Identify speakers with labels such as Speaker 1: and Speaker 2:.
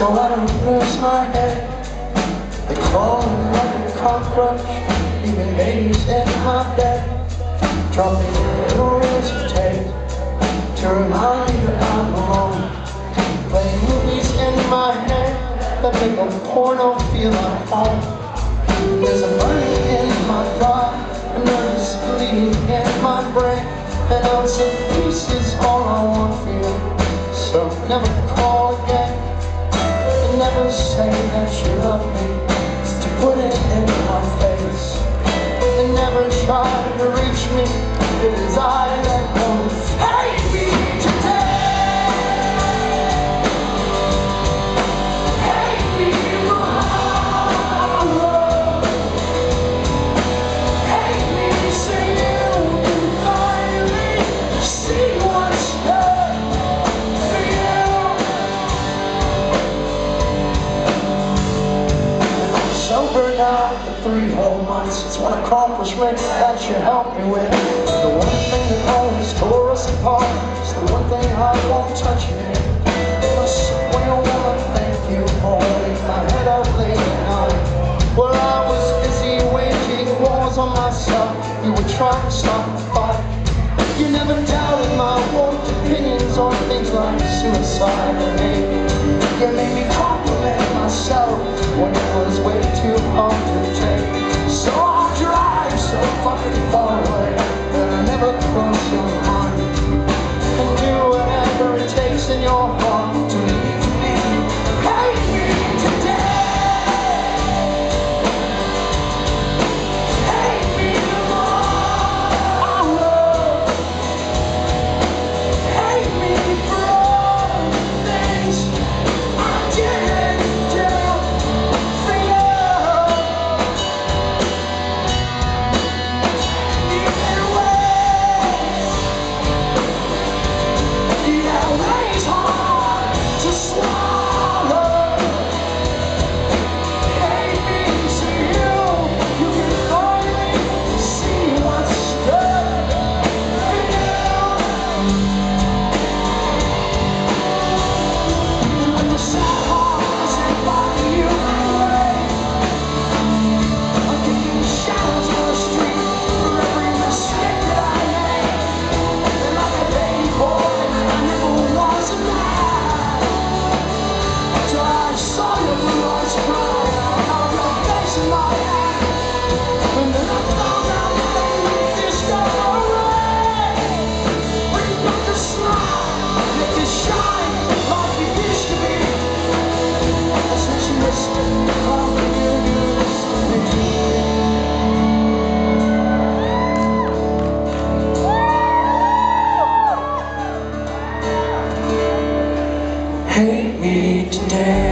Speaker 1: So I don't lose my head. They crawl like a cockroach, leaving babies in my bed. Dropping little hesitate to remind me that I'm alone. Playing movies in my head that make a porno feel like home. There's a burning in my throat, a nervous bleeding in my brain, an ounce of peace is all I want for you. So never call again, and never say that you love me, just to put it in my face. And never try to reach me, it is I that knows. Hate me today. Hate me tomorrow. Hate me so you can finally see what's good for you. I'm sober now for 3 whole months. It's one accomplishment that you help me with. The one thing that always tore us apart. It's the one thing I won't touch again. Plus, when I wanna thank you for holding my head up late at night, while I was busy waging wars on myself, you were trying to stop the fight. You never doubted my warped opinions on things like suicide and hate. You made me compliment myself when it was way too hard to take. So I drive so fucking far away that I never cross your mind, and do whatever it takes in your heart to leave me. Hate me today. Hate me tomorrow. Hate me for all the things I didn't do for you. It's hard to swallow. Hate me so you can finally see what's good for you. But the sad part doesn't bother you anyway. I'm taking shadows on the street for every mistake that I made. And like a baby boy, I never was a man. So I saw your blue eyes crying out your face in my hand. And then I found out that you just got away. Bring back the smile, make it shine like it used to be. That's what you missed. How can you do this to me? Hate me today.